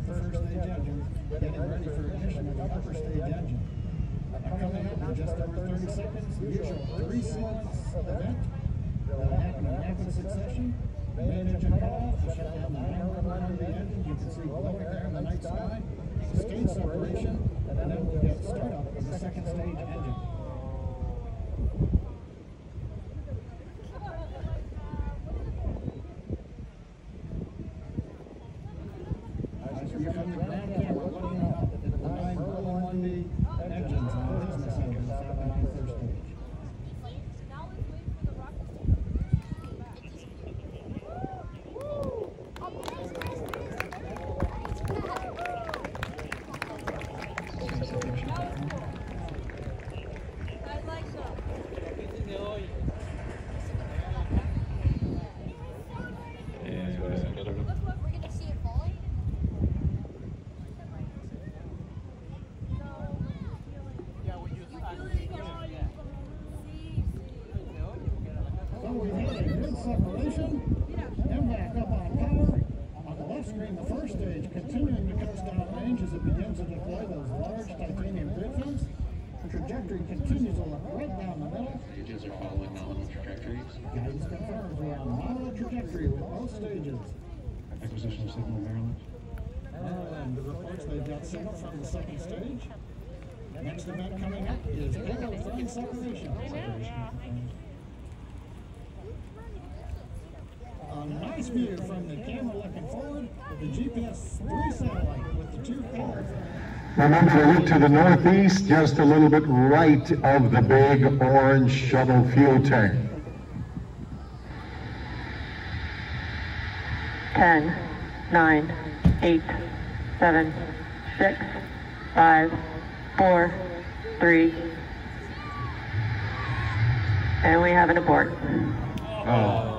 first stage engine, getting ready for ignition of the upper stage engine. Coming up in just over 30 seconds, the usual 3-sequence event that'll happen in rapid succession. Main engine cutoff, shut down the hammer line on the engine. You can see glowing there in the night sky. Stage separation, and then we'll get startup of the second stage engine. As we from the ground camera looking up at the 9 Merlin 1D engines on the business engine Falcon 9 first stage. So we had a good separation, then back up on power. On the left screen, the first stage continuing to coast down range as it begins to deploy those large titanium grid fins. The trajectory continues to look right down the middle. Stages are following nominal trajectories. Guidance confirms we are on nominal trajectory with both stages. Acquisition of signal, Maryland. Maryland reports they've got signal from the second stage. Next event coming up is payload from separation. A nice view from the camera looking forward with the GPS-3 satellite with the 2 cars. Remember to look to the northeast, just a little bit right of the big orange shuttle fuel tank. 10, 9, 8, 7, 6, 5, 4, 3, and we have an abort. Oh.